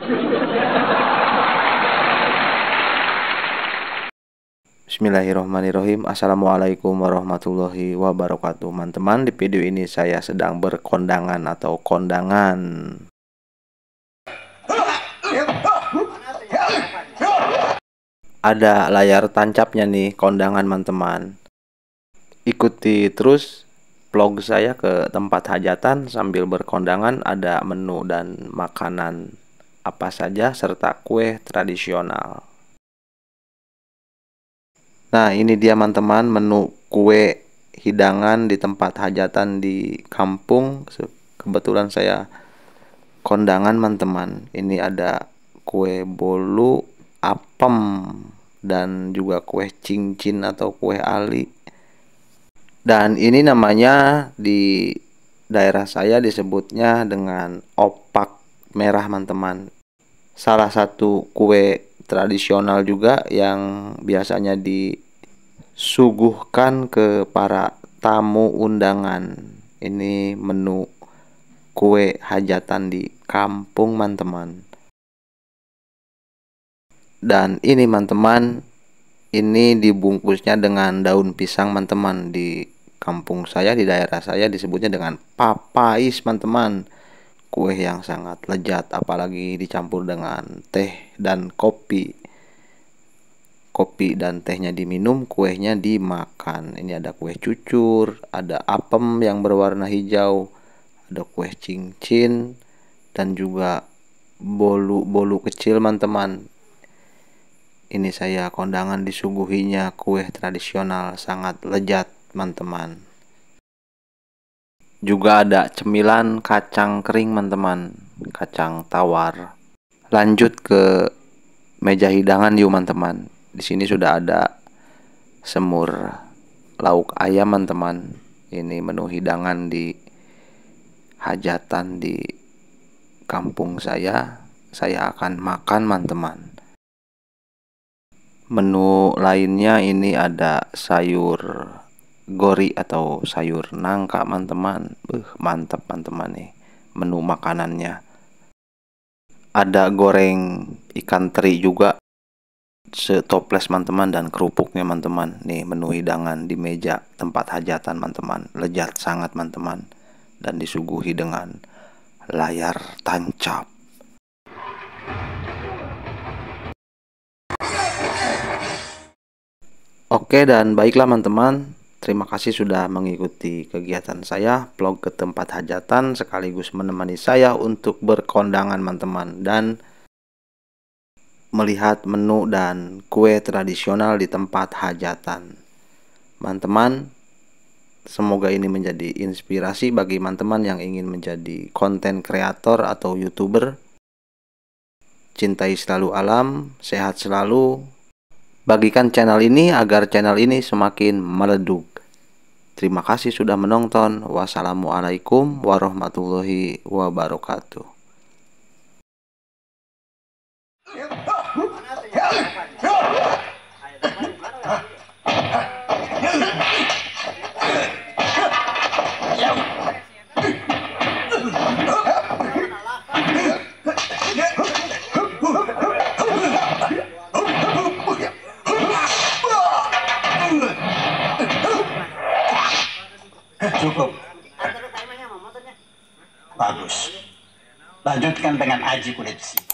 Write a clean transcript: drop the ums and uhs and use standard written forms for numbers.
Bismillahirrahmanirrahim. Assalamualaikum warahmatullahi wabarakatuh. Teman-teman, di video ini saya sedang berkondangan atau kondangan. Ada layar tancapnya nih kondangan teman-teman. Ikuti terus vlog saya ke tempat hajatan sambil berkondangan. Ada menu dan makanan apa saja serta kue tradisional. Nah, ini dia teman-teman menu kue hidangan di tempat hajatan di kampung. Kebetulan saya kondangan teman-teman. Ini ada kue bolu, apem, dan juga kue cincin atau kue ali. Dan ini namanya di daerah saya disebutnya dengan opak merah teman-teman. Salah satu kue tradisional juga yang biasanya disuguhkan ke para tamu undangan. Ini menu kue hajatan di kampung teman-teman. Dan ini teman-teman, ini dibungkusnya dengan daun pisang teman-teman. Di kampung saya, di daerah saya disebutnya dengan papais teman-teman. Kue yang sangat lezat apalagi dicampur dengan teh dan kopi. Kopi dan tehnya diminum, kuenya dimakan. Ini ada kue cucur, ada apem yang berwarna hijau, ada kue cincin, dan juga bolu-bolu kecil teman-teman. Ini saya kondangan disuguhinya kue tradisional sangat lezat teman-teman. Juga ada cemilan kacang kering teman-teman, kacang tawar. Lanjut ke meja hidangan yuk teman-teman. Di sini sudah ada semur lauk ayam teman-teman. Ini menu hidangan di hajatan di kampung saya. Saya akan makan teman-teman. Menu lainnya ini ada sayur gori atau sayur nangka teman-teman. Mantap teman-teman nih menu makanannya. Ada goreng ikan teri juga setoples teman-teman dan kerupuknya teman-teman. Nih menu hidangan di meja tempat hajatan teman-teman. Lezat sangat teman-teman dan disuguhi dengan layar tancap. Oke, dan baiklah teman-teman. Terima kasih sudah mengikuti kegiatan saya vlog ke tempat hajatan sekaligus menemani saya untuk berkondangan teman-teman dan melihat menu dan kue tradisional di tempat hajatan. Teman-teman, semoga ini menjadi inspirasi bagi teman-teman yang ingin menjadi konten kreator atau YouTuber. Cintai selalu alam, sehat selalu. Bagikan channel ini agar channel ini semakin meleduk. Terima kasih sudah menonton. Wassalamualaikum warahmatullahi wabarakatuh. Cukup. Bagus. Lanjutkan dengan aji kulit besi.